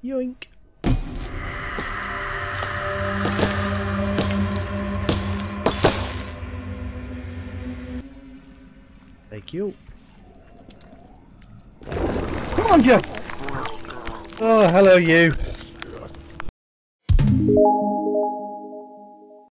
Yoink. Thank you. Come on, Jeff. Oh, hello you.